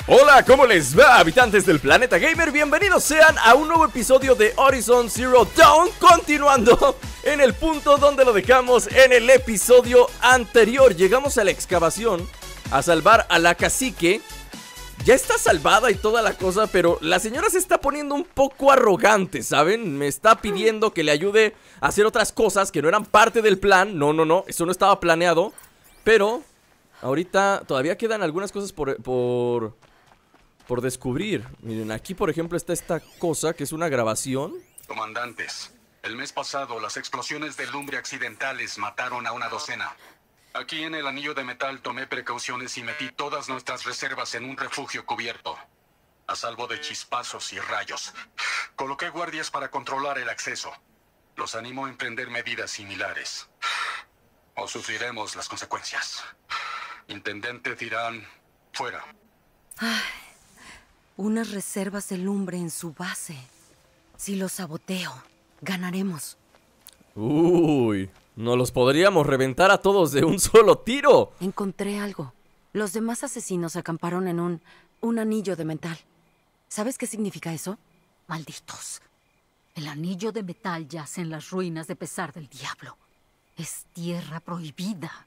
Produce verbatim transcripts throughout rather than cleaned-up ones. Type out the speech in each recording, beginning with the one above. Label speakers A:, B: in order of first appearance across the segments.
A: Hola, ¿cómo les va, habitantes del planeta gamer? Bienvenidos sean a un nuevo episodio de Horizon Zero Dawn, continuando en el punto donde lo dejamos en el episodio anterior. Llegamos a la excavación a salvar a la cacique. Ya está salvada y toda la cosa, pero la señora se está poniendo un poco arrogante, ¿saben? Me está pidiendo que le ayude a hacer otras cosas que no eran parte del plan. No, no, no, eso no estaba planeado. Pero ahorita todavía quedan algunas cosas por... por... por descubrir. Miren, aquí por ejemplo está esta cosa que es una grabación.
B: Comandantes, el mes pasado las explosiones de lumbre accidentales mataron a una docena. Aquí en el anillo de metal tomé precauciones y metí todas nuestras reservas en un refugio cubierto, a salvo de chispazos y rayos. Coloqué guardias para controlar el acceso. Los animo a emprender medidas similares, o sufriremos las consecuencias. Intendente Tirán, fuera.
C: Ay. Unas reservas de lumbre en su base. Si los saboteo, ganaremos.
A: Uy, no los podríamos reventar a todos de un solo tiro.
C: Encontré algo. Los demás asesinos acamparon en un, un anillo de metal. ¿Sabes qué significa eso? Malditos.
D: El anillo de metal yace en las ruinas de Pesar del Diablo. Es tierra prohibida.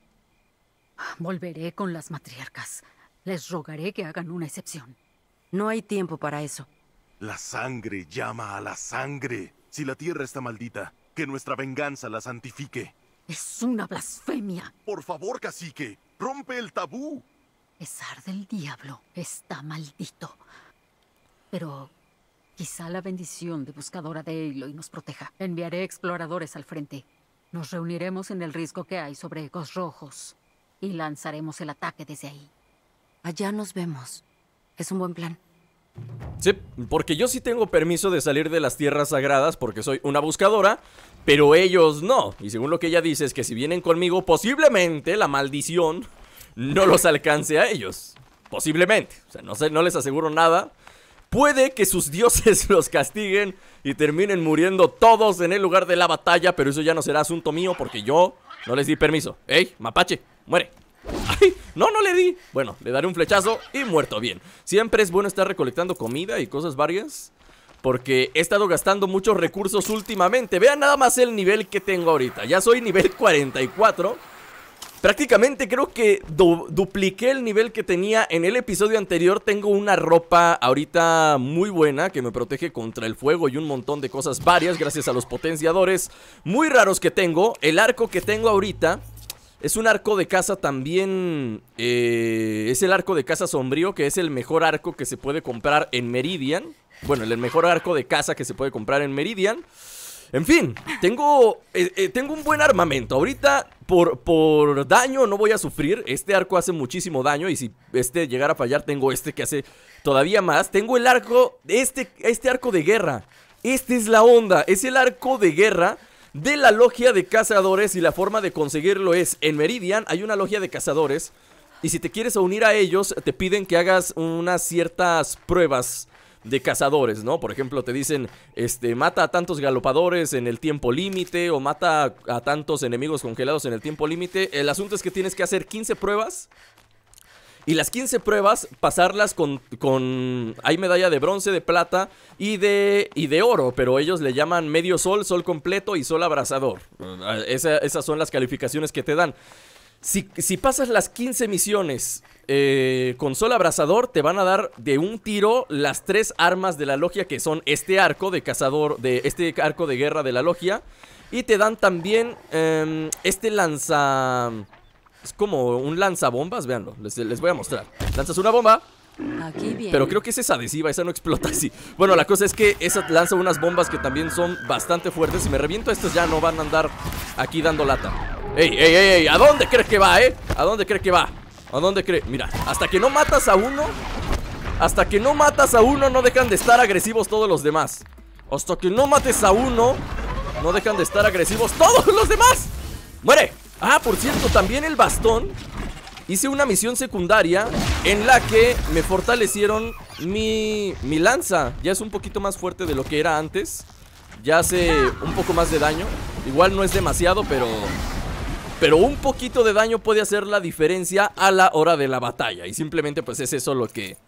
D: Volveré con las matriarcas. Les rogaré que hagan una excepción.
C: No hay tiempo para eso.
E: La sangre llama a la sangre. Si la tierra está maldita, que nuestra venganza la santifique.
D: Es una blasfemia.
E: Por favor, cacique, rompe el tabú.
D: Pesar del Diablo está maldito. Pero quizá la bendición de Buscadora de Aloy nos proteja. Enviaré exploradores al frente. Nos reuniremos en el risco que hay sobre ecos rojos y lanzaremos el ataque desde ahí.
C: Allá nos vemos. Es un buen plan.
A: Sí, porque yo sí tengo permiso de salir de las tierras sagradas porque soy una buscadora, pero ellos no. Y según lo que ella dice es que si vienen conmigo, posiblemente la maldición no los alcance a ellos. Posiblemente, o sea, no sé, no les aseguro nada. Puede que sus dioses los castiguen y terminen muriendo todos en el lugar de la batalla, pero eso ya no será asunto mío porque yo no les di permiso. ¡Ey, mapache! ¡Muere! ¡Ay! No, no le di. Bueno, le daré un flechazo y muerto. Bien. Siempre es bueno estar recolectando comida y cosas varias, porque he estado gastando muchos recursos últimamente. Vean nada más el nivel que tengo ahorita. Ya soy nivel cuarenta y cuatro. Prácticamente creo que du dupliqué el nivel que tenía en el episodio anterior. Tengo una ropa ahorita muy buena que me protege contra el fuego y un montón de cosas varias gracias a los potenciadores muy raros que tengo. El arco que tengo ahorita es un arco de caza también, eh, es el arco de caza sombrío, que es el mejor arco que se puede comprar en Meridian. Bueno, el mejor arco de caza que se puede comprar en Meridian. En fin, tengo, eh, eh, tengo un buen armamento. Ahorita por, por daño no voy a sufrir. Este arco hace muchísimo daño y si este llegara a fallar tengo este que hace todavía más. Tengo el arco, este, este arco de guerra. Esta es la onda, es el arco de guerra de la logia de cazadores, y la forma de conseguirlo es en Meridian hay una logia de cazadores y si te quieres unir a ellos te piden que hagas unas ciertas pruebas de cazadores, ¿no? Por ejemplo te dicen, este, mata a tantos galopadores en el tiempo límite o mata a, a tantos enemigos congelados en el tiempo límite. El asunto es que tienes que hacer quince pruebas. Y las quince pruebas, pasarlas con, con... hay medalla de bronce, de plata y de, y de oro, pero ellos le llaman medio sol, sol completo y sol abrasador. Esa, esas son las calificaciones que te dan. Si, si pasas las quince misiones eh, con sol abrasador, te van a dar de un tiro las tres armas de la logia, que son este arco de cazador, de este arco de guerra de la logia. Y te dan también eh, este lanza... es como un lanzabombas, véanlo, les, les voy a mostrar. Lanzas una bomba.
C: Aquí viene.
A: Pero creo que esa es adhesiva, esa no explota así. Bueno, la cosa es que esa lanza unas bombas que también son bastante fuertes. Si me reviento estos ya no van a andar aquí dando lata. ¡Ey, ey, ey, ey! ¿A dónde crees que va, eh? ¿A dónde crees que va? ¿A dónde crees? Mira, hasta que no matas a uno, hasta que no matas a uno no dejan de estar agresivos todos los demás. Hasta que no mates a uno, no dejan de estar agresivos todos los demás. ¡Muere! Ah, por cierto, también el bastón. Hice una misión secundaria en la que me fortalecieron mi, mi lanza. Ya es un poquito más fuerte de lo que era antes. Ya hace un poco más de daño. Igual no es demasiado, pero... Pero un poquito de daño puede hacer la diferencia a la hora de la batalla. Y simplemente pues es eso lo que...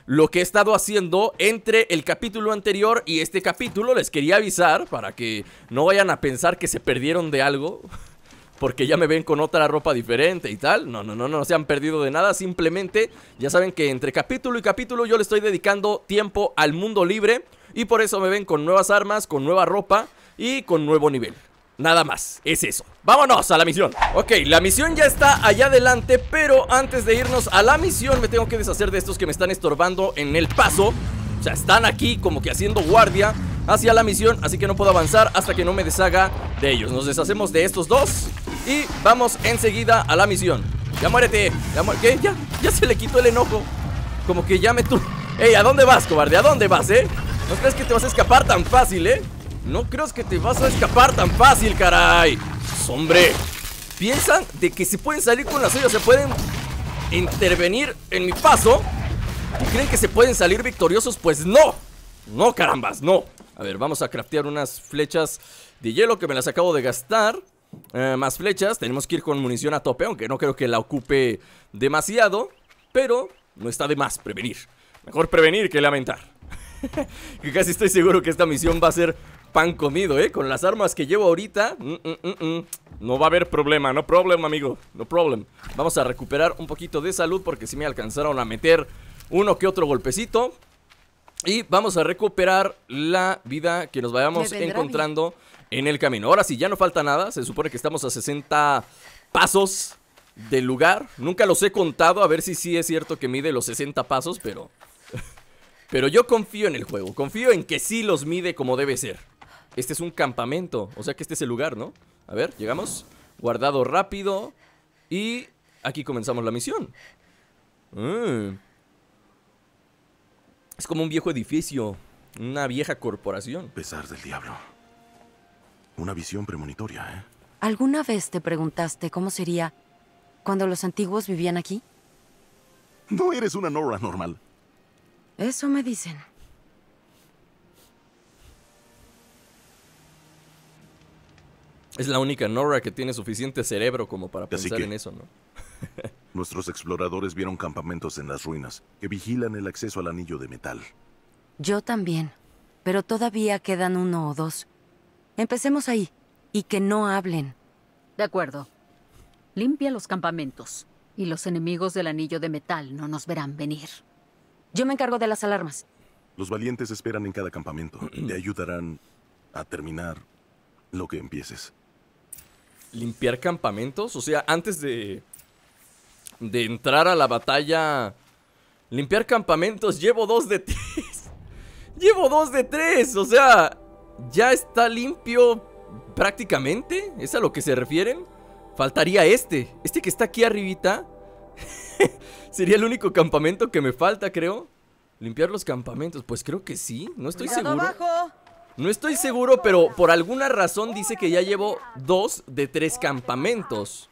A: lo que he estado haciendo entre el capítulo anterior y este capítulo. Les quería avisar para que no vayan a pensar que se perdieron de algo, porque ya me ven con otra ropa diferente y tal. No, no, no, no se han perdido de nada. Simplemente ya saben que entre capítulo y capítulo yo le estoy dedicando tiempo al mundo libre, y por eso me ven con nuevas armas, con nueva ropa y con nuevo nivel. Nada más, es eso. ¡Vámonos a la misión! Ok, la misión ya está allá adelante, pero antes de irnos a la misión me tengo que deshacer de estos que me están estorbando en el paso. O sea, están aquí como que haciendo guardia hacia la misión, así que no puedo avanzar hasta que no me deshaga de ellos. Nos deshacemos de estos dos y vamos enseguida a la misión. ¡Ya muérete! ¿Ya mu ¿Qué? Ya, ya se le quitó el enojo. Como que ya me tu... ¡Ey! ¿A dónde vas, cobarde? ¿A dónde vas, eh? No crees que te vas a escapar tan fácil, eh. No crees que te vas a escapar tan fácil, caray. Hombre, piensan de que se pueden salir con la suya, se pueden intervenir en mi paso y creen que se pueden salir victoriosos. Pues no, no, carambas, no. A ver, vamos a craftear unas flechas de hielo que me las acabo de gastar. eh, Más flechas, tenemos que ir con munición a tope, aunque no creo que la ocupe demasiado, pero no está de más prevenir. Mejor prevenir que lamentar. Que casi estoy seguro que esta misión va a ser pan comido, ¿eh? Con las armas que llevo ahorita, mm, mm, mm, mm. no va a haber problema, no problem, amigo, no problem. Vamos a recuperar un poquito de salud porque sí me alcanzaron a meter uno que otro golpecito. Y vamos a recuperar la vida que nos vayamos encontrando bien en el camino. Ahora sí, ya no falta nada, se supone que estamos a sesenta pasos del lugar. Nunca los he contado, a ver si sí es cierto que mide los sesenta pasos, pero... Pero yo confío en el juego, confío en que sí los mide como debe ser. Este es un campamento, o sea que este es el lugar, ¿no? A ver, llegamos, guardado rápido. Y aquí comenzamos la misión. mm. Es como un viejo edificio, una vieja corporación.
E: Pesar del diablo. Una visión premonitoria, ¿eh?
C: ¿Alguna vez te preguntaste cómo sería cuando los antiguos vivían aquí?
E: No eres una Nora normal.
C: Eso me dicen.
A: Es la única Nora que tiene suficiente cerebro como para
E: Así
A: pensar
E: que...
A: en eso, ¿no?
E: Nuestros exploradores vieron campamentos en las ruinas que vigilan el acceso al anillo de metal.
C: Yo también, pero todavía quedan uno o dos. Empecemos ahí, y que no hablen.
D: De acuerdo. Limpia los campamentos, y los enemigos del anillo de metal no nos verán venir.
C: Yo me encargo de las alarmas.
E: Los valientes esperan en cada campamento. Te ayudarán a terminar lo que empieces.
A: ¿Limpiar campamentos? O sea, antes de... De entrar a la batalla... Limpiar campamentos, llevo dos de tres. Llevo dos de tres, o sea... Ya está limpio prácticamente. ¿Es a lo que se refieren? Faltaría este. Este que está aquí arribita. Sería el único campamento que me falta, creo. Limpiar los campamentos, pues creo que sí. No estoy seguro. No estoy seguro, pero por alguna razón dice que ya llevo dos de tres campamentos.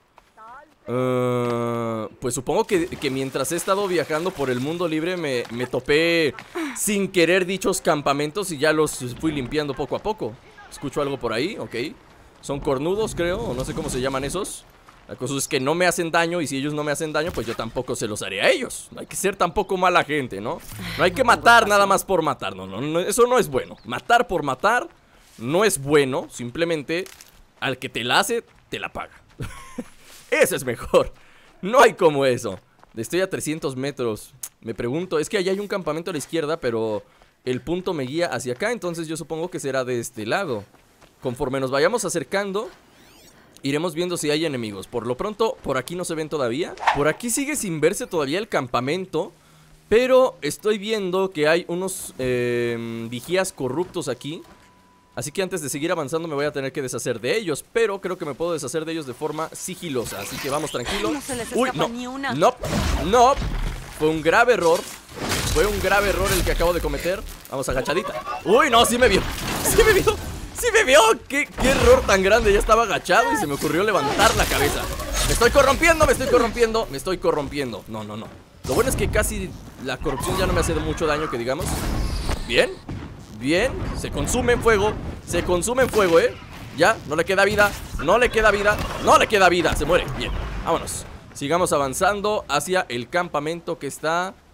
A: Uh, pues supongo que, que mientras he estado viajando por el mundo libre me, me topé sin querer dichos campamentos y ya los fui limpiando poco a poco. Escucho algo por ahí, ok. Son cornudos, creo, o no sé cómo se llaman esos. La cosa es que no me hacen daño, y si ellos no me hacen daño, pues yo tampoco se los haré a ellos. No hay que ser tampoco mala gente, ¿no? No hay que matar nada más por matar, no, no, no, eso no es bueno. Matar por matar no es bueno, simplemente al que te la hace, te la paga. Eso es mejor, no hay como eso. Estoy a trescientos metros, me pregunto, es que allá hay un campamento a la izquierda, pero el punto me guía hacia acá, entonces yo supongo que será de este lado. Conforme nos vayamos acercando, iremos viendo si hay enemigos. Por lo pronto, por aquí no se ven todavía. Por aquí sigue sin verse todavía el campamento, pero estoy viendo que hay unos eh, vigías corruptos aquí. Así que antes de seguir avanzando me voy a tener que deshacer de ellos, pero creo que me puedo deshacer de ellos de forma sigilosa. Así que vamos tranquilo.
C: No se les
A: Uy,
C: escapa
A: no,
C: ni una.
A: no, no. Fue un grave error. Fue un grave error el que acabo de cometer. Vamos agachadita. Uy, no, sí me vio. Sí me vio. ¡Sí me vio! ¿Qué, qué error tan grande! Ya estaba agachado y se me ocurrió levantar la cabeza. ¡Me estoy corrompiendo! ¡Me estoy corrompiendo! ¡Me estoy corrompiendo! No, no, no. Lo bueno es que casi la corrupción ya no me hace mucho daño, que digamos. Bien. Bien. Se consume en fuego. Se consume en fuego, ¿eh? Ya. No le queda vida. No le queda vida. No le queda vida. Se muere. Bien. Vámonos. Sigamos avanzando hacia el campamento que está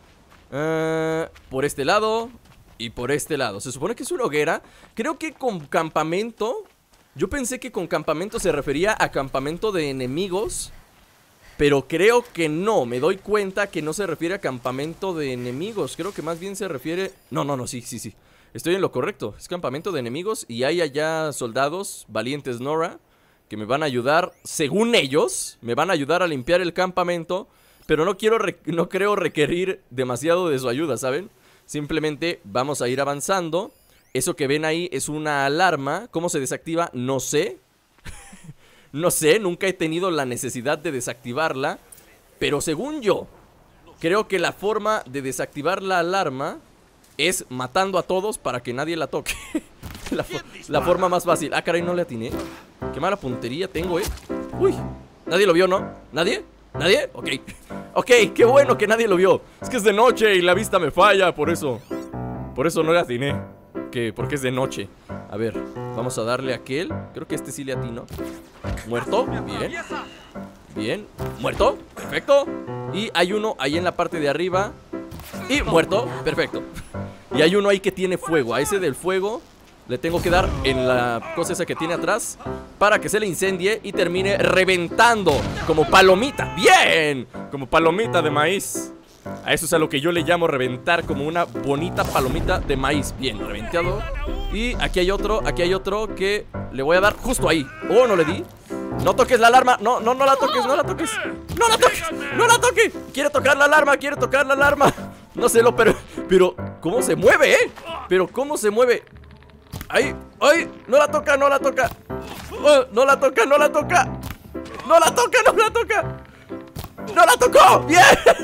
A: Uh, por este lado y por este lado. Se supone que es una hoguera. Creo que con campamento... Yo pensé que con campamento se refería a campamento de enemigos, pero creo que no. Me doy cuenta que no se refiere a campamento de enemigos. Creo que más bien se refiere... No, no, no, sí, sí, sí. Estoy en lo correcto. Es campamento de enemigos y hay allá soldados, valientes Nora, que me van a ayudar, según ellos, me van a ayudar a limpiar el campamento. Pero no quiero, no creo requerir demasiado de su ayuda, ¿saben? Simplemente vamos a ir avanzando. Eso que ven ahí es una alarma. ¿Cómo se desactiva? No sé. No sé, nunca he tenido la necesidad de desactivarla. Pero según yo, creo que la forma de desactivar la alarma es matando a todos para que nadie la toque. la, fo la forma más fácil. Ah, caray, no le atiné. Qué mala puntería tengo, eh. Uy, nadie lo vio, ¿no? ¿Nadie? ¿Nadie? Ok. Ok, qué bueno que nadie lo vio. Es que es de noche y la vista me falla, por eso. Por eso no le atiné. Que porque es de noche. A ver, vamos a darle a aquel. Creo que este sí le atino. Muerto, bien. Bien, muerto, perfecto. Y hay uno ahí en la parte de arriba. Y muerto, perfecto. Y hay uno ahí que tiene fuego. A ese del fuego le tengo que dar en la cosa esa que tiene atrás para que se le incendie y termine reventando como palomita. ¡Bien! Como palomita de maíz. A eso es a lo que yo le llamo reventar, como una bonita palomita de maíz. Bien, reventado. Y aquí hay otro, aquí hay otro que le voy a dar justo ahí. Oh, no le di. No toques la alarma, no, no, no la toques, no la toques. No la toques, no la toques. Quiere tocar la alarma, quiere tocar la alarma. No sé lo, pero, pero, ¿cómo se mueve, eh? Pero, ¿cómo se mueve? ¡Ay! ¡Ay! ¡No la toca! ¡No la toca! Oh, ¡no la toca! ¡No la toca! ¡No la toca! ¡No la toca! ¡No la tocó! ¡Bien!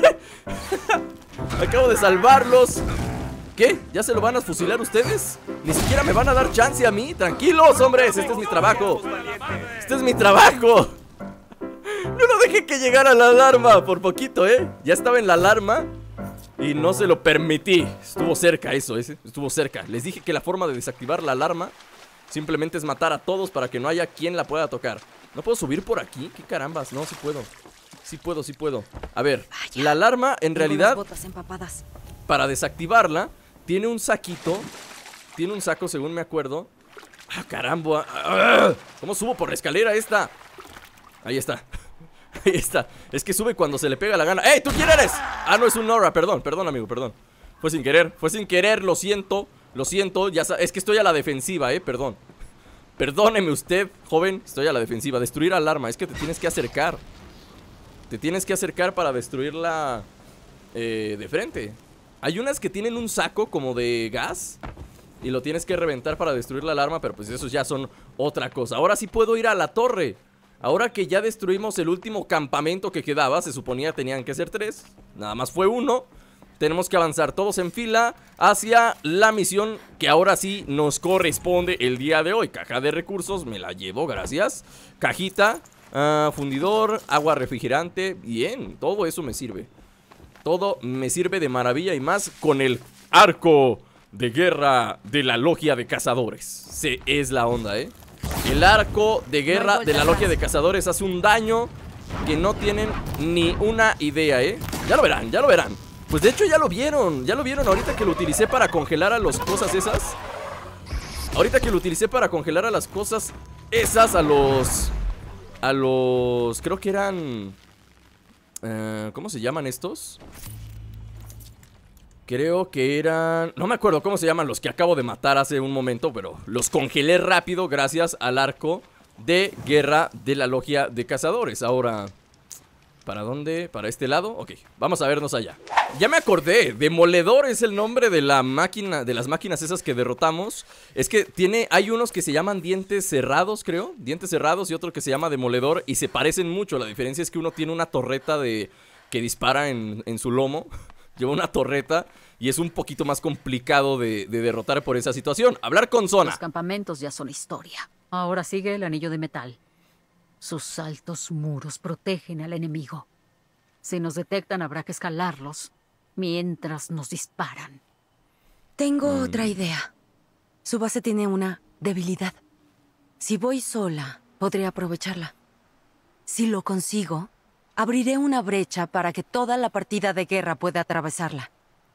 A: Acabo de salvarlos. ¿Qué? ¿Ya se lo van a fusilar ustedes? Ni siquiera me van a dar chance a mí. Tranquilos, hombres, este es mi trabajo. Este es mi trabajo. No lo dejé que llegara la alarma. Por poquito, ¿eh? Ya estaba en la alarma y no se lo permití. Estuvo cerca eso, ese. Estuvo cerca. Les dije que la forma de desactivar la alarma simplemente es matar a todos para que no haya quien la pueda tocar. ¿No puedo subir por aquí? ¿Qué carambas? No, sí puedo. Sí puedo, sí puedo. A ver,
C: Vaya,
A: la alarma en
C: tengo
A: realidad,
C: las botas empapadas.
A: para desactivarla, tiene un saquito. Tiene un saco, según me acuerdo. ¡Ah, caramba! ¡Ah! ¿Cómo subo por la escalera esta? Ahí está. Ahí está. Es que sube cuando se le pega la gana. ¡Ey! ¿Tú quién eres? Ah, no, es un Nora. Perdón, perdón, amigo, perdón. Fue sin querer, fue sin querer, lo siento. Lo siento, ya es que estoy a la defensiva, eh, perdón. Perdóneme usted, joven, estoy a la defensiva. Destruir alarma, es que te tienes que acercar. Te tienes que acercar para destruirla eh, de frente. Hay unas que tienen un saco como de gas y lo tienes que reventar para destruir la alarma, pero pues esos ya son otra cosa. Ahora sí puedo ir a la torre. Ahora que ya destruimos el último campamento que quedaba, se suponía tenían que ser tres, nada más fue uno. Tenemos que avanzar todos en fila hacia la misión que ahora sí nos corresponde el día de hoy. Caja de recursos, me la llevo, gracias. Cajita, uh, fundidor, agua refrigerante. Bien, todo eso me sirve. Todo me sirve de maravilla y más con el arco de guerra de la logia de cazadores. Se es la onda, ¿eh? El arco de guerra de la logia de cazadores hace un daño que no tienen ni una idea, ¿eh? Ya lo verán, ya lo verán. Pues de hecho ya lo vieron, ya lo vieron ahorita que lo utilicé para congelar a las cosas esas. Ahorita que lo utilicé para congelar a las cosas esas, a los... A los... Creo que eran... Uh, ¿Cómo se llaman estos? Creo que eran... No me acuerdo cómo se llaman los que acabo de matar hace un momento, pero los congelé rápido gracias al arco de guerra de la logia de cazadores. Ahora... ¿Para dónde? ¿Para este lado? Ok, vamos a vernos allá. Ya me acordé, Demoledor es el nombre de la máquina, de las máquinas esas que derrotamos. Es que tiene, hay unos que se llaman dientes cerrados, creo. Dientes cerrados y otro que se llama Demoledor. Y se parecen mucho, la diferencia es que uno tiene una torreta de que dispara en, en su lomo. Lleva una torreta y es un poquito más complicado de, de derrotar por esa situación. Hablar con Zona.
D: Los campamentos ya son historia. Ahora sigue el anillo de metal. Sus altos muros protegen al enemigo. Si nos detectan, habrá que escalarlos mientras nos disparan.
C: Tengo
A: Mm.
C: otra idea. Su base tiene una debilidad. Si voy sola, podré aprovecharla. Si lo consigo, abriré una brecha para que toda la partida de guerra pueda atravesarla.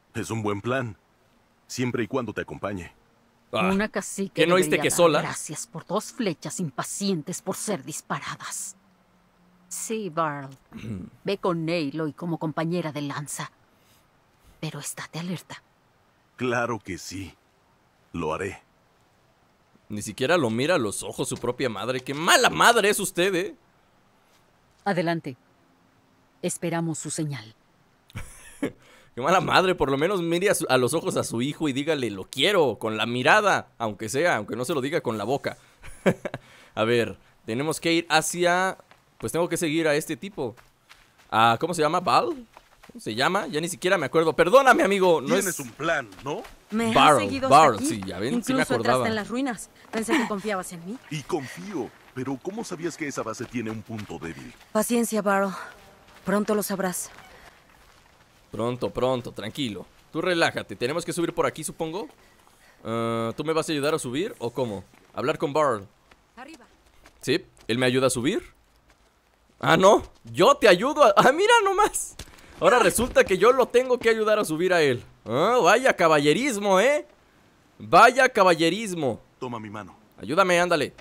E: Es un buen plan, siempre y cuando te acompañe.
A: Ah,
D: Una cacique
A: ¿qué no oíste
D: debería
A: que
D: dar
A: sola?
D: Gracias por dos flechas impacientes por ser disparadas. Sí, Varl. Ve con Aloy como compañera de lanza. Pero estate alerta.
E: Claro que sí. Lo haré.
A: Ni siquiera lo mira a los ojos su propia madre. ¡Qué mala madre es usted, eh!
D: Adelante. Esperamos su señal.
A: ¡Qué mala madre! Por lo menos mire a, su- a los ojos a su hijo y dígale, lo quiero, con la mirada. Aunque sea, aunque no se lo diga con la boca. A ver, tenemos que ir hacia... Pues tengo que seguir a este tipo. Ah, ¿cómo se llama? ¿Val? ¿Cómo se llama? Ya ni siquiera me acuerdo. Perdóname, amigo. No
E: Tienes
A: es...
E: un plan, ¿no?
C: Me
A: Barrel,
C: has seguido hasta
A: Barrel,
C: aquí.
A: sí, ya ven, sí
C: Incluso
A: me
C: entraste
A: acordaba.
C: en las ruinas. Pensé que confiabas en mí.
E: Y confío. Pero ¿cómo sabías que esa base tiene un punto débil?
C: Paciencia, Barrel. Pronto lo sabrás.
A: Pronto, pronto, tranquilo. Tú relájate. Tenemos que subir por aquí, supongo. Ah, ¿Tú me vas a ayudar a subir o cómo? Hablar con Barrel.
C: Arriba.
A: ¿Sí? ¿Él me ayuda a subir? Ah, no. Yo te ayudo a... Ah, mira nomás. Ahora resulta que yo lo tengo que ayudar a subir a él. Ah, vaya caballerismo, ¿eh? Vaya caballerismo.
E: Toma mi mano.
A: Ayúdame, ándale.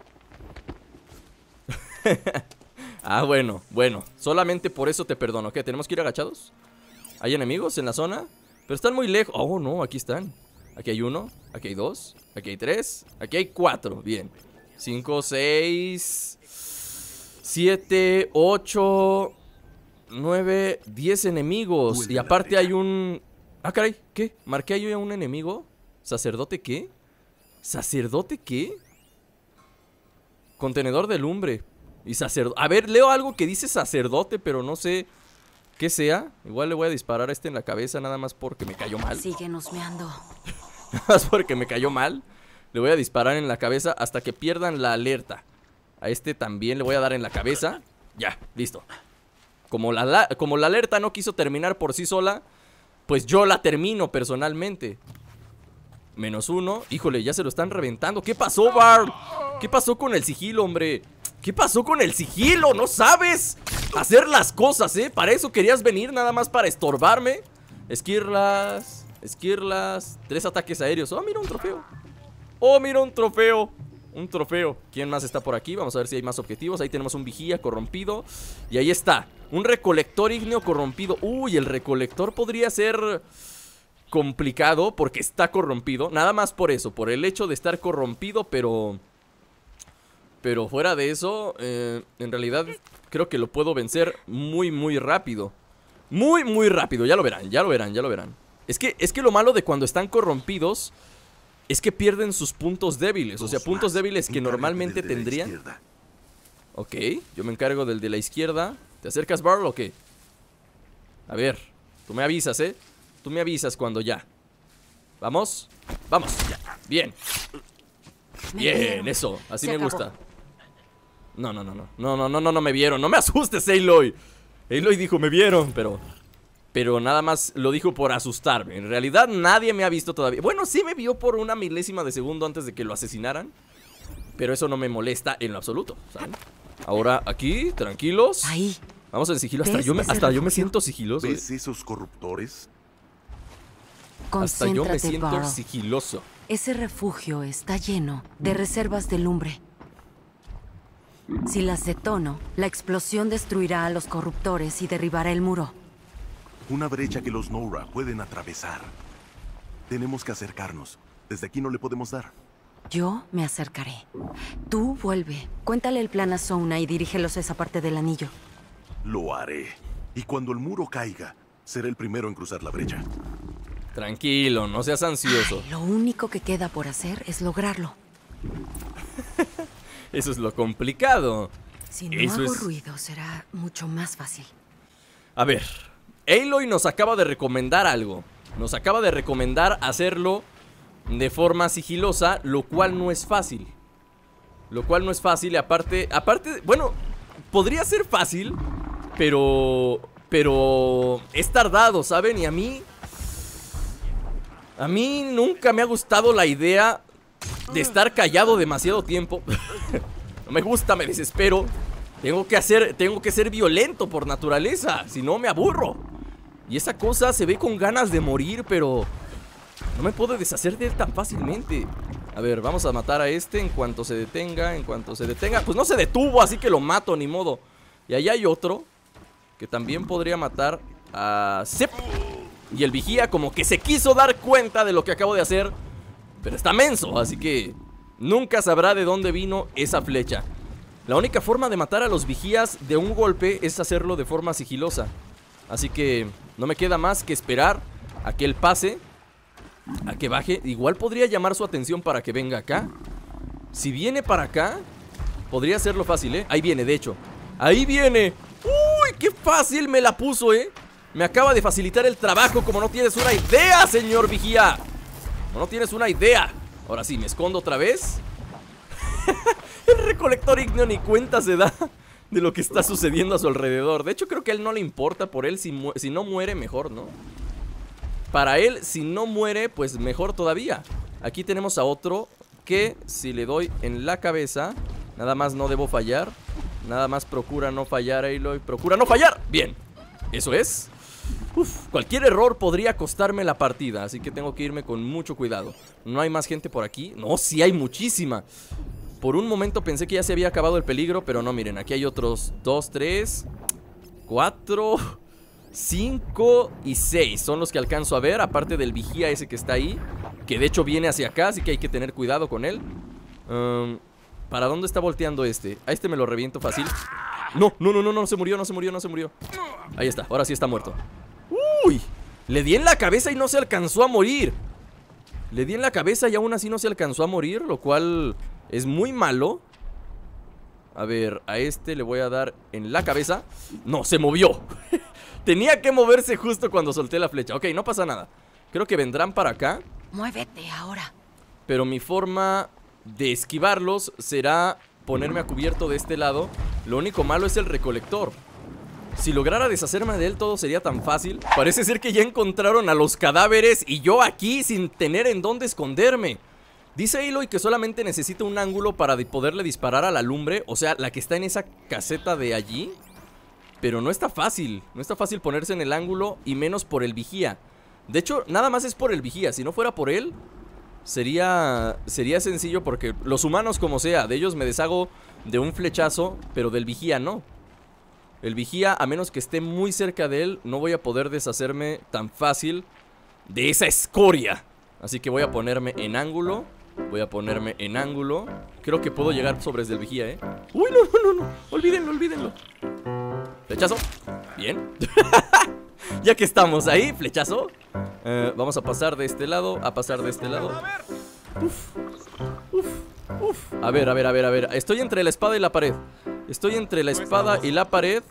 A: Ah, bueno, bueno. Solamente por eso te perdono. ¿Qué? ¿Tenemos que ir agachados? ¿Hay enemigos en la zona? Pero están muy lejos. Oh, no, aquí están. Aquí hay uno, aquí hay dos, aquí hay tres, aquí hay cuatro. Bien. Cinco, seis, siete, ocho, nueve, diez enemigos.
E: Vuelve
A: Y
E: a la
A: aparte
E: derecha.
A: hay un... Ah, caray, ¿qué? ¿Marqué ahí a un enemigo? ¿Sacerdote qué? ¿Sacerdote qué? Contenedor de lumbre. Y sacerdote. A ver, leo algo que dice sacerdote, pero no sé qué sea. Igual le voy a disparar a este en la cabeza nada más porque me cayó mal.
C: Síguenos meando.
A: Nada más porque me cayó mal. Le voy a disparar en la cabeza hasta que pierdan la alerta. A este también le voy a dar en la cabeza. Ya, listo. Como la, la- como la alerta no quiso terminar por sí sola, pues yo la termino personalmente. Menos uno. Híjole, ya se lo están reventando. ¿Qué pasó, Barb? ¿Qué pasó con el sigilo, hombre? ¿Qué pasó con el sigilo? ¿No sabes hacer las cosas, eh? Para eso querías venir, nada más para estorbarme. Esquirlas, esquirlas. Tres ataques aéreos. Oh, mira un trofeo. Oh, mira un trofeo. Un trofeo. ¿Quién más está por aquí? Vamos a ver si hay más objetivos. Ahí tenemos un vigía corrompido. Y ahí está. Un recolector ígneo corrompido. Uy, el recolector podría ser complicado porque está corrompido. Nada más por eso, por el hecho de estar corrompido, pero... Pero fuera de eso, eh, en realidad creo que lo puedo vencer muy, muy rápido. Muy, muy rápido, ya lo verán, ya lo verán, ya lo verán. Es que, es que lo malo de cuando están corrompidos es que pierden sus puntos débiles. O sea,
E: Dos
A: puntos
E: más.
A: débiles que
E: Encárgate
A: normalmente
E: del de la
A: tendrían.
E: izquierda.
A: Ok, yo me encargo del de la izquierda. ¿Te acercas, Barl, o qué? A ver, tú me avisas, ¿eh? Tú me avisas cuando ya. ¿Vamos? Vamos, ya. Bien.
C: Me
A: Bien,
C: vieron.
A: eso, así
C: Se
A: me
C: acabó.
A: gusta. No, no, no, no. No, no, no, no, no me vieron. No me asustes, Aloy. Aloy dijo, me vieron, pero... Pero nada más lo dijo por asustarme. En realidad nadie me ha visto todavía. Bueno, sí me vio por una milésima de segundo antes de que lo asesinaran. Pero eso no me molesta en lo absoluto, ¿saben? Ahora aquí, tranquilos.
C: Ahí.
A: Vamos al sigilo. Hasta
C: ¿Ves
A: yo me,
C: ese
A: hasta yo me
C: refugio?
A: siento sigiloso. eh.
E: ¿Ves esos corruptores?
A: Hasta yo me
C: Concéntrate,
A: siento
C: Barrel.
A: sigiloso.
C: Ese refugio está lleno de reservas de lumbre. Si las detono, la explosión destruirá a los corruptores y derribará el muro.
E: Una brecha que los Nora pueden atravesar. Tenemos que acercarnos. Desde aquí no le podemos dar.
C: Yo me acercaré. Tú vuelve. Cuéntale el plan a Sona y dirígelos a esa parte del anillo.
E: Lo haré. Y cuando el muro caiga, seré el primero en cruzar la brecha.
A: Tranquilo, no seas ansioso.
C: Lo único que queda por hacer es lograrlo.
A: Eso es lo complicado.
C: Si no
A: Eso
C: hago
A: es-
C: ruido, será mucho más fácil.
A: A ver, Aloy nos acaba de recomendar algo. Nos acaba de recomendar hacerlo de forma sigilosa, lo cual no es fácil. Lo cual no es fácil y aparte, aparte, bueno, podría ser fácil, pero, pero es tardado, ¿saben? Y a mí, a mí nunca me ha gustado la idea de estar callado demasiado tiempo. No me gusta, me desespero. Tengo que hacer, tengo que ser violento por naturaleza, si no me aburro. Y esa cosa se ve con ganas de morir, pero no me puedo deshacer de él tan fácilmente. A ver, vamos a matar a este en cuanto se detenga, en cuanto se detenga. Pues no se detuvo, así que lo mato, ni modo. Y ahí hay otro que también podría matar a Zip. Y el vigía como que se quiso dar cuenta de lo que acabo de hacer, pero está menso, así que nunca sabrá de dónde vino esa flecha. La única forma de matar a los vigías de un golpe es hacerlo de forma sigilosa. Así que no me queda más que esperar a que él pase, a que baje. Igual podría llamar su atención para que venga acá. Si viene para acá, podría hacerlo fácil, ¿eh? Ahí viene, de hecho. Ahí viene. ¡Uy! ¡Qué fácil me la puso, eh! Me acaba de facilitar el trabajo, como no tienes una idea, señor vigía. Como no tienes una idea. Ahora sí, me escondo otra vez. El recolector ígneo ni cuenta se da de lo que está sucediendo a su alrededor. De hecho, creo que a él no le importa. Por él, si, mu si no muere, mejor, ¿no? Para él, si no muere, pues mejor todavía. Aquí tenemos a otro que si le doy en la cabeza, nada más no debo fallar. Nada más procura no fallar, Aloy. Procura no fallar. Bien, eso es. Uf, cualquier error podría costarme la partida, así que tengo que irme con mucho cuidado. No hay más gente por aquí. No, sí hay muchísima. Por un momento pensé que ya se había acabado el peligro, pero no, miren, aquí hay otros dos, tres, cuatro, cinco y seis. Son los que alcanzo a ver, aparte del vigía ese que está ahí, que de hecho viene hacia acá, así que hay que tener cuidado con él. um, ¿Para dónde está volteando este? A este me lo reviento fácil. No, no, no, no, no se murió, no se murió, no se murió. Ahí está, ahora sí está muerto. Uy, le di en la cabeza y no se alcanzó a morir. Le di en la cabeza y aún así no se alcanzó a morir, lo cual es muy malo. A ver, a este le voy a dar en la cabeza. No, se movió. Tenía que moverse justo cuando solté la flecha. Ok, no pasa nada. Creo que vendrán para acá.
C: Muévete ahora.
A: Pero mi forma de esquivarlos será ponerme a cubierto de este lado. Lo único malo es el recolector. Si lograra deshacerme de él, todo sería tan fácil. Parece ser que ya encontraron a los cadáveres y yo aquí sin tener en dónde esconderme. Dice Aloy que solamente necesita un ángulo para poderle disparar a la lumbre, o sea, la que está en esa caseta de allí. Pero no está fácil, no está fácil ponerse en el ángulo y menos por el vigía. De hecho, nada más es por el vigía, si no fuera por él, sería, sería sencillo porque los humanos como sea, de ellos me deshago de un flechazo, pero del vigía no. El vigía, a menos que esté muy cerca de él, no voy a poder deshacerme tan fácil de esa escoria. Así que voy a ponerme en ángulo. Voy a ponerme en ángulo. Creo que puedo llegar sobres del vigía, ¿eh? Uy, no, no, no, no. Olvídenlo, olvídenlo. Flechazo. Bien. Ya que estamos ahí, flechazo. eh, Vamos a pasar de este lado. A pasar de este lado. Uf, uf, uf. A ver, a ver, a ver, a ver. Estoy entre la espada y la pared. Estoy entre la espada y la pared.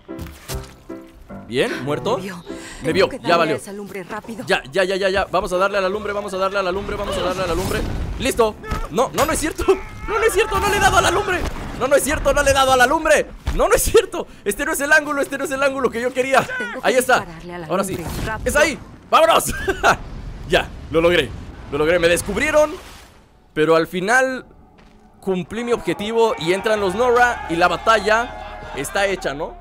A: Bien, muerto.
C: Me vio,
A: Me vio, ya valió.
C: esa lumbre rápido.
A: Ya, ya, ya, ya, ya. Vamos a darle a la lumbre, vamos a darle a la lumbre, vamos a darle a la lumbre. ¡Listo! No, no, no es cierto. No, no es cierto, no le he dado a la lumbre. No, no es cierto, no le he dado a la lumbre. No, no es cierto. Este no es el ángulo, este no es el ángulo que yo quería.
C: Tengo que
A: Ahí está.
C: dispararle a la
A: Ahora sí.
C: lumbre, rápido.
A: ¡Es ahí! ¡Vámonos! Ya, lo logré. Lo logré, me descubrieron. Pero al final cumplí mi objetivo y entran los Nora y la batalla está hecha, ¿no?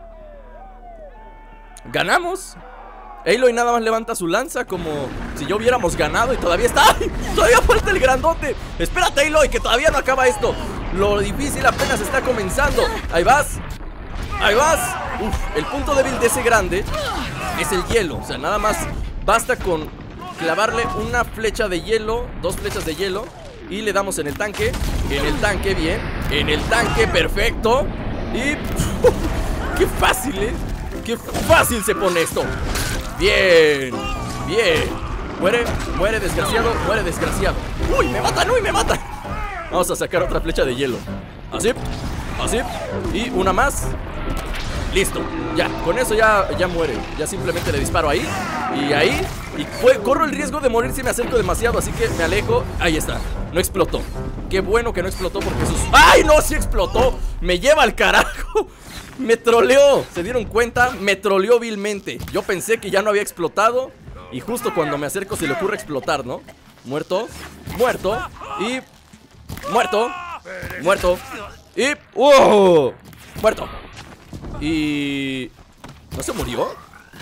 A: Ganamos. Aloy nada más levanta su lanza como si yo hubiéramos ganado y todavía está. ¡Ay! Todavía falta el grandote. Espérate, Aloy, que todavía no acaba esto. Lo difícil apenas está comenzando. Ahí vas. Ahí vas. Uf, el punto débil de ese grande es el hielo. O sea, nada más basta con clavarle una flecha de hielo, dos flechas de hielo, y le damos en el tanque. En el tanque, bien. En el tanque, perfecto. Y uf, qué fácil, ¿eh? Qué fácil se pone esto. Bien, bien. Muere, muere desgraciado, muere desgraciado. Uy, me matan, uy, me matan. Vamos a sacar otra flecha de hielo. Así, así. Y una más. Listo, ya, con eso ya, ya muere. Ya simplemente le disparo ahí. Y ahí. Y fue, corro el riesgo de morir si me acerco demasiado, así que me alejo. Ahí está, no explotó. Qué bueno que no explotó porque sus... ¡Ay, no! Sí explotó. Me lleva al carajo. Me troleó, ¿se dieron cuenta? Me troleó vilmente. Yo pensé que ya no había explotado y justo cuando me acerco se le ocurre explotar, ¿no? Muerto, muerto y... Muerto, muerto y... ¡Oh! Muerto. Y... ¿No se murió?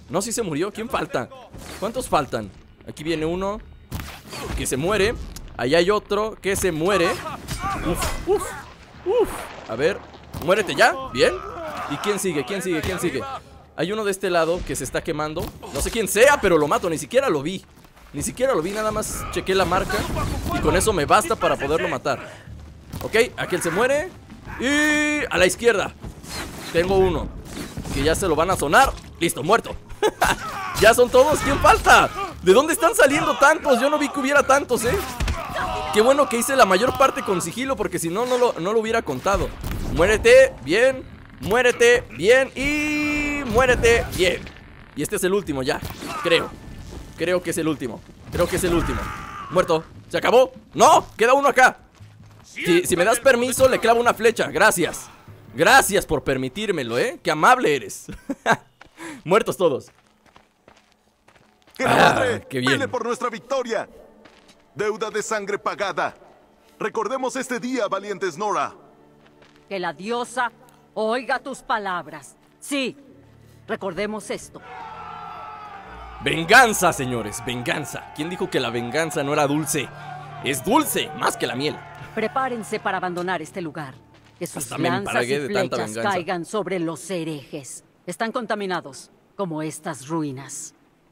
A: No, si se murió. ¿Quién falta? ¿Cuántos faltan? Aquí viene uno que se muere. Allá hay otro que se muere. Uf, uf, uf. A ver, muérete ya. Bien. ¿Y quién sigue? ¿Quién sigue? ¿Quién sigue? Hay uno de este lado que se está quemando. No sé quién sea, pero lo mato. Ni siquiera lo vi. Ni siquiera lo vi, nada más chequé la marca. Y con eso me basta para poderlo matar. Ok, aquel se muere. Y a la izquierda tengo uno que ya se lo van a sonar. Listo, muerto. Ya son todos, ¿quién falta? ¿De dónde están saliendo tantos? Yo no vi que hubiera tantos, eh. Qué bueno que hice la mayor parte con sigilo, porque si no, no lo, no lo hubiera contado. Muérete, bien. Muérete, bien. Y muérete, bien. Y este es el último ya, creo. Creo que es el último. Creo que es el último. Muerto, ¿se acabó? ¡No! Queda uno acá. Si, si me das permiso, le clavo una flecha, gracias. Gracias por permitírmelo, eh. Qué amable eres. Muertos todos.
E: ¡Que la
A: Ah,
E: madre
A: qué bien.
E: pele por nuestra victoria! Deuda de sangre pagada. Recordemos este día, valientes Nora.
D: Que la diosa oiga tus palabras. Sí, recordemos esto.
A: Venganza, señores, venganza. ¿Quién dijo que la venganza no era dulce? Es dulce, más que la miel.
D: Prepárense para abandonar este lugar. Que sus
A: Hasta me
D: lanzas y
A: empalagué de tanta
D: flechas
A: venganza.
D: caigan sobre los herejes. Están contaminados, como estas ruinas.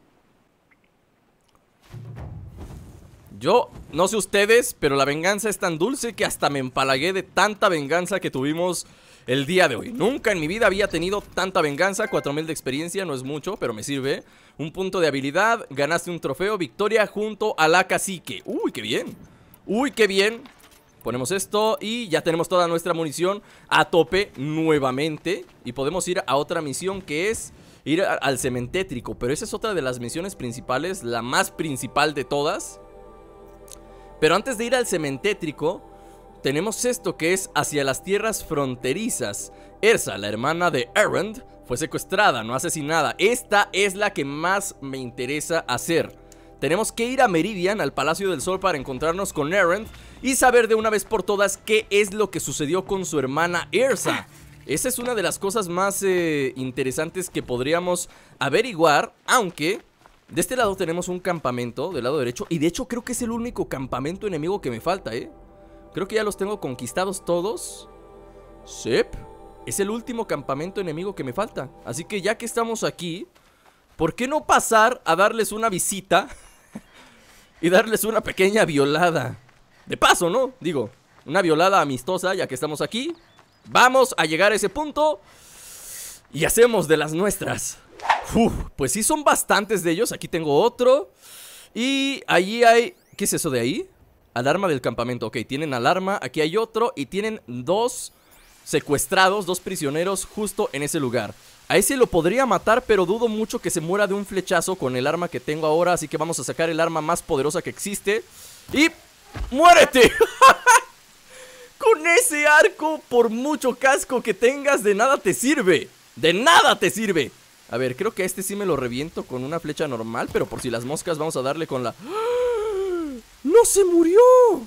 A: Yo, no sé ustedes, pero la venganza es tan dulce que hasta me empalagué de tanta venganza que tuvimos el día de hoy. Nunca en mi vida había tenido tanta venganza. Cuatro mil de experiencia, no es mucho, pero me sirve. Un punto de habilidad, ganaste un trofeo, victoria junto a la cacique. Uy, qué bien. Uy, qué bien. Ponemos esto y ya tenemos toda nuestra munición a tope nuevamente. Y podemos ir a otra misión que es ir a- al cementétrico. Pero esa es otra de las misiones principales, la más principal de todas. Pero antes de ir al cementétrico, tenemos esto que es hacia las tierras fronterizas. Ersa, la hermana de Erend, fue secuestrada, no asesinada. Esta es la que más me interesa hacer. Tenemos que ir a Meridian, al Palacio del Sol, para encontrarnos con Erend y saber de una vez por todas qué es lo que sucedió con su hermana Ersa. Esa es una de las cosas más eh, interesantes que podríamos averiguar, aunque de este lado tenemos un campamento, del lado derecho, y de hecho creo que es el único campamento enemigo que me falta, ¿eh? Creo que ya los tengo conquistados todos. Sep, es el último campamento enemigo que me falta. Así que ya que estamos aquí, ¿por qué no pasar a darles una visita y darles una pequeña violada? De paso, ¿no? Digo, una violada amistosa, ya que estamos aquí. Vamos a llegar a ese punto y hacemos de las nuestras. Uf, pues sí son bastantes de ellos. Aquí tengo otro. Y allí hay... ¿Qué es eso de ahí? Alarma del campamento. Ok, tienen alarma. Aquí hay otro. Y tienen dos secuestrados, dos prisioneros justo en ese lugar. A ese lo podría matar, pero dudo mucho que se muera de un flechazo con el arma que tengo ahora. Así que vamos a sacar el arma más poderosa que existe. Y... ¡muérete! Con ese arco, por mucho casco que tengas, de nada te sirve. De nada te sirve. A ver, creo que a este sí me lo reviento con una flecha normal, pero por si las moscas vamos a darle con la... ¡No se murió!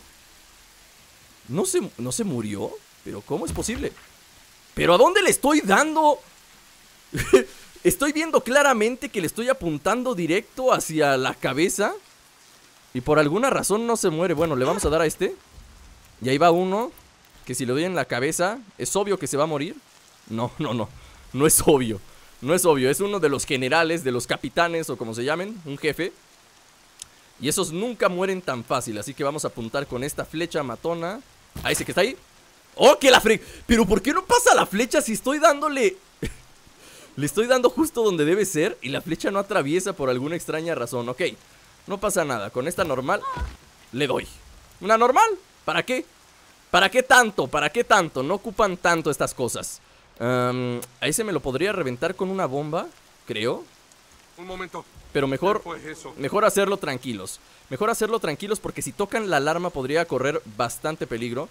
A: ¿No se, no se murió? ¿Pero cómo es posible? ¿Pero a dónde le estoy dando? Estoy viendo claramente que le estoy apuntando directo hacia la cabeza. Y por alguna razón no se muere. Bueno, le vamos a dar a este. Y ahí va uno, que si le doy en la cabeza, ¿es obvio que se va a morir? No, no, no, no es obvio. No es obvio, es uno de los generales, de los capitanes o como se llamen, un jefe. Y esos nunca mueren tan fácil, así que vamos a apuntar con esta flecha matona a ese que está ahí. ¡Oh, que la fre... Pero ¿por qué no pasa la flecha si estoy dándole... Le estoy dando justo donde debe ser y la flecha no atraviesa por alguna extraña razón? Ok, no pasa nada, con esta normal le doy. ¿Una normal? ¿Para qué? ¿Para qué tanto? ¿Para qué tanto? No ocupan tanto estas cosas. Um, a ese me lo podría reventar con una bomba, creo.
F: Un momento.
A: Pero mejor,
F: ¿Qué fue eso?
A: mejor hacerlo tranquilos. Mejor hacerlo tranquilos porque si tocan la alarma podría correr bastante peligro.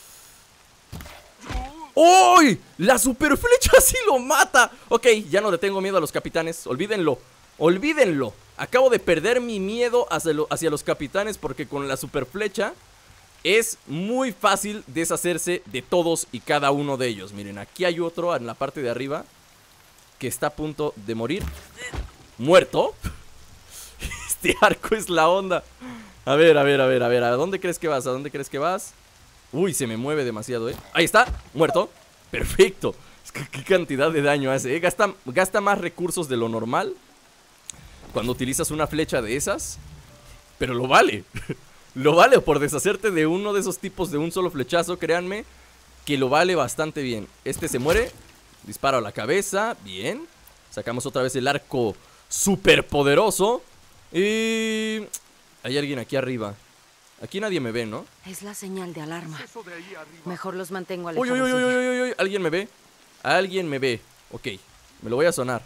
A: ¡Uy! La super flecha sí lo mata. Ok, ya no le tengo miedo a los capitanes. Olvídenlo, olvídenlo. Acabo de perder mi miedo hacia, lo, hacia los capitanes porque con la super flecha es muy fácil deshacerse de todos y cada uno de ellos. Miren, aquí hay otro en la parte de arriba que está a punto de morir. Muerto. Este arco es la onda. A ver, a ver, a ver, a ver, ¿a dónde crees que vas? ¿A dónde crees que vas? Uy, se me mueve demasiado, ¿eh? Ahí está, muerto. Perfecto. Es que qué cantidad de daño hace, ¿eh? Gasta, gasta más recursos de lo normal cuando utilizas una flecha de esas. Pero lo vale. Lo vale por deshacerte de uno de esos tipos de un solo flechazo, créanme que lo vale bastante bien. Este se muere. Disparo a la cabeza, bien. Sacamos otra vez el arco súper poderoso. Y... hay alguien aquí arriba. Aquí nadie me ve, ¿no?
C: Es la señal de alarma. Mejor los mantengo
A: Uy,
C: alejados.
A: uy, uy,
C: de ella.
A: uy, uy, uy. Alguien me ve. Alguien me ve. Ok, me lo voy a sonar.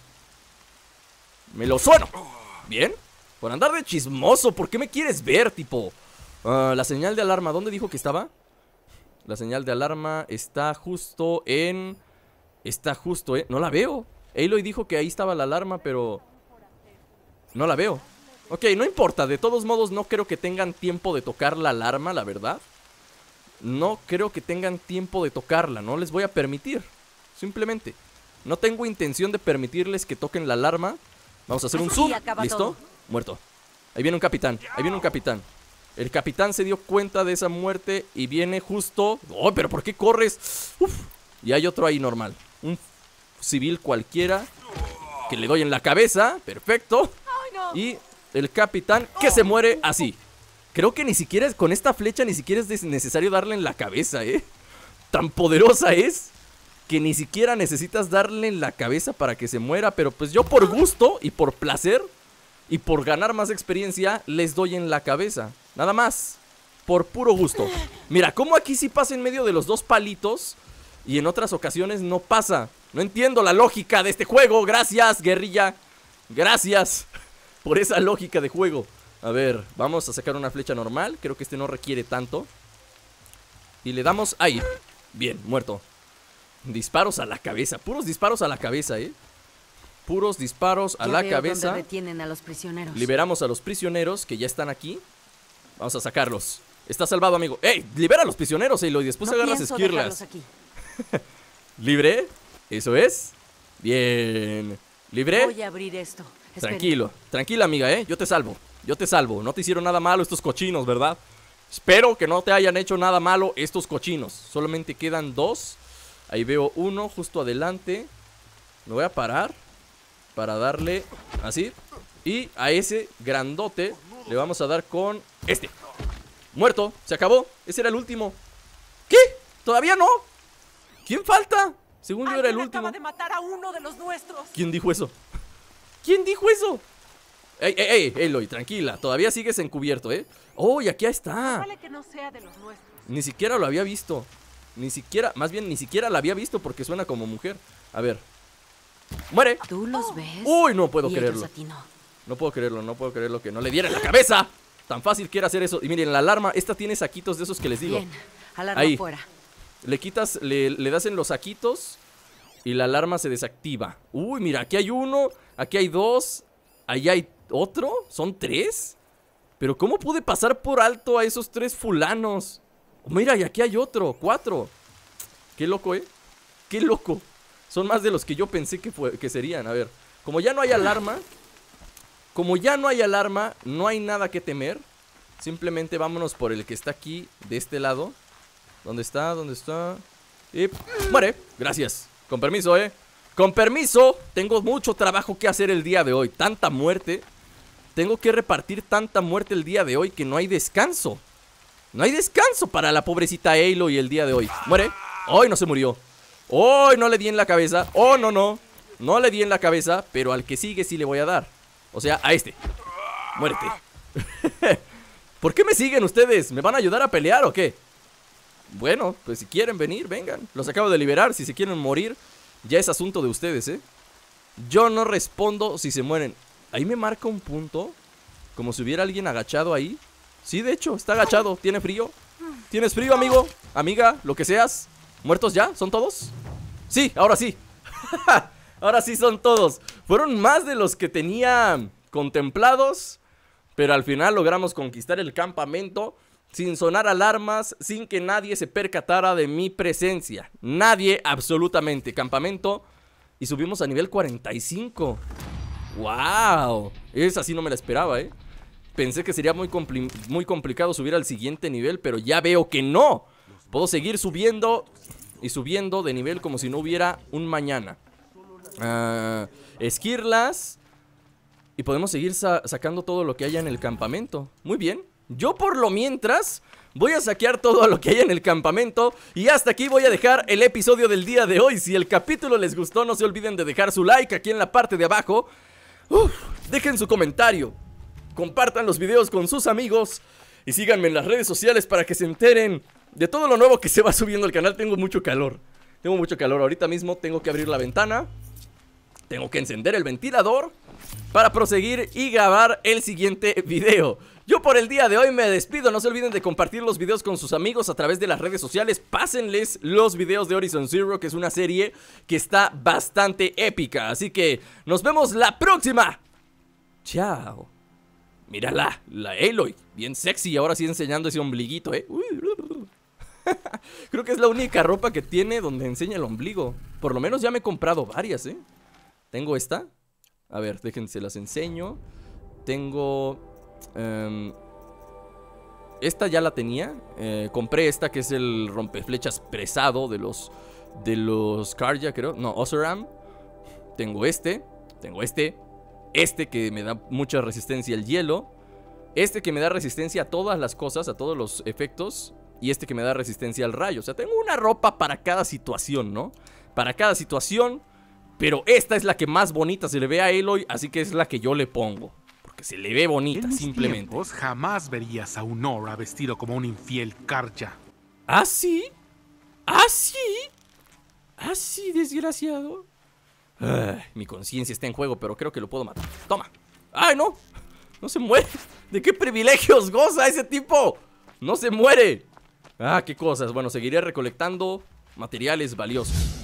A: Me lo sueno. Bien. Por andar de chismoso, ¿por qué me quieres ver, tipo? Uh, la señal de alarma, ¿dónde dijo que estaba? La señal de alarma está justo en... Está justo, ¿eh? No la veo. Aloy dijo que ahí estaba la alarma, pero... no la veo. Ok, no importa, de todos modos no creo que tengan tiempo de tocar la alarma, la verdad. No creo que tengan tiempo de tocarla, no les voy a permitir. Simplemente, no tengo intención de permitirles que toquen la alarma. Vamos a hacer un zoom, ¿listo?
C: Todo.
A: Muerto. Ahí viene un capitán, ahí viene un capitán. El capitán se dio cuenta de esa muerte y viene justo... ¡Oh, pero por qué corres! Uf. Y hay otro ahí normal. Un civil cualquiera que le doy en la cabeza, perfecto. Y el capitán que se muere así. Creo que ni siquiera con esta flecha ni siquiera es necesario darle en la cabeza, ¿eh? Tan poderosa es que ni siquiera necesitas darle en la cabeza para que se muera. Pero pues yo por gusto y por placer y por ganar más experiencia les doy en la cabeza. Nada más, por puro gusto. Mira, cómo aquí sí pasa en medio de los dos palitos y en otras ocasiones no pasa. No entiendo la lógica de este juego. Gracias, guerrilla. Gracias por esa lógica de juego. A ver, vamos a sacar una flecha normal. Creo que este no requiere tanto. Y le damos ahí. Bien, muerto. Disparos a la cabeza, puros disparos a la cabeza, eh Puros disparos a
C: Ya
A: la
C: veo
A: cabeza.
C: dónde detienen a los prisioneros.
A: Liberamos a los prisioneros que ya están aquí. Vamos a sacarlos. Está salvado, amigo. ¡Ey! Libera a los prisioneros, Aloy. Después
C: No
A: agarras
C: pienso
A: esquirlas.
C: dejarlos aquí.
A: ¿Libre? Eso es. Bien. ¿Libre?
C: Voy a abrir esto. Espere.
A: Tranquilo, tranquila, amiga, eh Yo te salvo, yo te salvo. No te hicieron nada malo estos cochinos, ¿verdad? Espero que no te hayan hecho nada malo estos cochinos. Solamente quedan dos. Ahí veo uno justo adelante. Me voy a parar para darle así. Y a ese grandote le vamos a dar con este. Muerto, se acabó. Ese era el último. ¿Qué? ¿Todavía no? ¿Quién falta? Según yo era el último.
F: Acaba de matar a uno de los nuestros.
A: ¿Quién dijo eso? ¿Quién dijo eso? Ey, ey, ey, Aloy, tranquila. Todavía sigues encubierto, ¿eh? Oh, y aquí está.
F: Vale que no sea de los nuestros.
A: Ni siquiera lo había visto. Ni siquiera, más bien ni siquiera la había visto porque suena como mujer. A ver. ¡Muere!
C: ¿Tú los ves?
A: Uy, no puedo
C: Y ellos
A: creerlo.
C: a ti no.
A: No puedo creerlo, no puedo creerlo que no le diera en la cabeza. Tan fácil que era hacer eso. Y miren, la alarma, esta tiene saquitos de esos que les digo.
C: Bien, alarma
A: Ahí.
C: fuera.
A: Le quitas, le, le das en los saquitos y la alarma se desactiva. Uy, mira, aquí hay uno, aquí hay dos, allá hay otro, ¿son tres? Pero ¿cómo pude pasar por alto a esos tres fulanos? Mira, y aquí hay otro, cuatro. Qué loco, ¿eh? Qué loco. Son más de los que yo pensé que, fue, que serían. A ver, como ya no hay alarma, como ya no hay alarma, no hay nada que temer. Simplemente vámonos por el que está aquí, de este lado. ¿Dónde está? ¿Dónde está? Y muere. Gracias. Con permiso, ¿eh? Con permiso. Tengo mucho trabajo que hacer el día de hoy. Tanta muerte. Tengo que repartir tanta muerte el día de hoy que no hay descanso. No hay descanso para la pobrecita Aloy el día de hoy. Muere. Hoy no se murió. Hoy no le di en la cabeza. Oh, no, no. No le di en la cabeza, pero al que sigue sí le voy a dar. O sea, a este. Muérete. ¿Por qué me siguen ustedes? ¿Me van a ayudar a pelear o qué? Bueno, pues si quieren venir, vengan. Los acabo de liberar, si se quieren morir ya es asunto de ustedes, ¿eh? Yo no respondo si se mueren. Ahí me marca un punto, como si hubiera alguien agachado ahí. Sí, de hecho, está agachado, tiene frío. ¿Tienes frío, amigo? Amiga, lo que seas. ¿Muertos ya? ¿Son todos? Sí, ahora sí. Ahora sí son todos. Fueron más de los que tenía contemplados, pero al final logramos conquistar el campamento sin sonar alarmas, sin que nadie se percatara de mi presencia. Nadie, absolutamente. Campamento. Y subimos a nivel cuarenta y cinco. ¡Wow! Esa sí no me la esperaba, ¿eh? Pensé que sería muy, compli muy complicado subir al siguiente nivel, pero ya veo que no. Puedo seguir subiendo y subiendo de nivel como si no hubiera un mañana. Uh, esquirlas. Y podemos seguir sa sacando todo lo que haya en el campamento. Muy bien. Yo por lo mientras voy a saquear todo lo que haya en el campamento. Y hasta aquí voy a dejar el episodio del día de hoy. Si el capítulo les gustó, no se olviden de dejar su like aquí en la parte de abajo. Uf, dejen su comentario. Compartan los videos con sus amigos. Y síganme en las redes sociales para que se enteren de todo lo nuevo que se va subiendo al canal. Tengo mucho calor. Tengo mucho calor. Ahorita mismo tengo que abrir la ventana. Tengo que encender el ventilador para proseguir y grabar el siguiente video. Yo por el día de hoy me despido. No se olviden de compartir los videos con sus amigos a través de las redes sociales. Pásenles los videos de Horizon Zero, que es una serie que está bastante épica. Así que nos vemos la próxima. Chao. Mírala, la Aloy, bien sexy. Ahora sí enseñando ese ombliguito, eh. Creo que es la única ropa que tiene donde enseña el ombligo. Por lo menos ya me he comprado varias, eh. Tengo esta. A ver, déjense las enseño. Tengo um, esta ya la tenía. eh, Compré esta que es el rompeflechas pesado de los De los Karja, creo. No, Oseram. Tengo este. Tengo este. Este que me da mucha resistencia al hielo. Este que me da resistencia a todas las cosas, a todos los efectos. Y este que me da resistencia al rayo. O sea, tengo una ropa para cada situación, ¿no? Para cada situación. Pero esta es la que más bonita se le ve a Aloy, así que es la que yo le pongo. Porque se le ve bonita,
G: en mis
A: simplemente.
G: tiempos, jamás verías a un Nora vestido como un infiel Karja.
A: ¿Ah, sí? ¿Ah, sí? ¿Ah, sí, desgraciado? Ay, mi conciencia está en juego, pero creo que lo puedo matar. Toma. ¡Ay, no! No se muere. ¿De qué privilegios goza ese tipo? No se muere. Ah, qué cosas. Bueno, seguiré recolectando materiales valiosos.